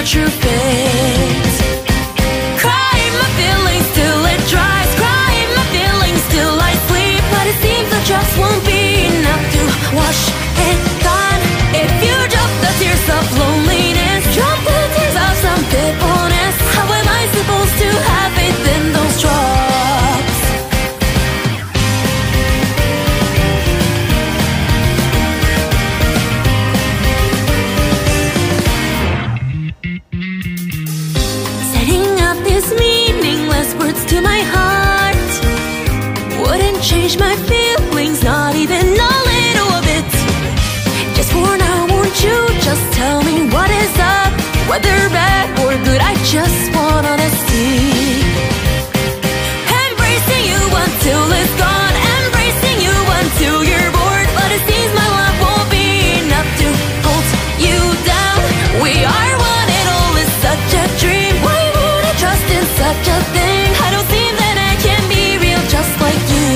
the true fate. Crying my feelings till it dries, crying my feelings till I sleep. But it seems the drops won't be enough to wash it gone. If you drop the tears of loneliness, drop the tears of some faithfulness, how am I supposed to have faith in those drops? Setting up these meaningless words to my heart wouldn't change my feelings, not even a little bit. Just for now, won't you just tell me what is up? Whether bad or good, I just want honesty. Embracing you until it's gone, embracing you until you're bored. But it seems my love won't be enough to hold you down. We are one, it all is such a dream. Why would I trust in such a thing? I don't seem that I can be real just like you.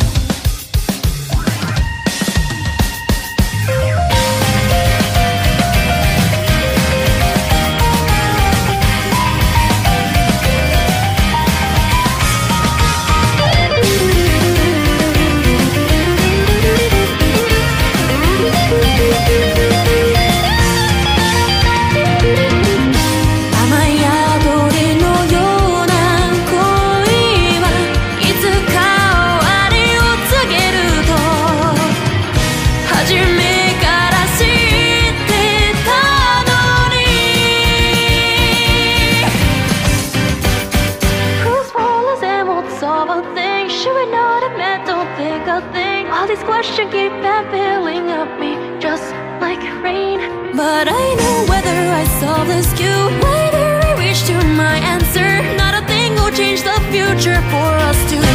All these questions keep filling up me just like rain. But I know whether I solve this cue, whether I reach to my answer, not a thing will change the future for us two.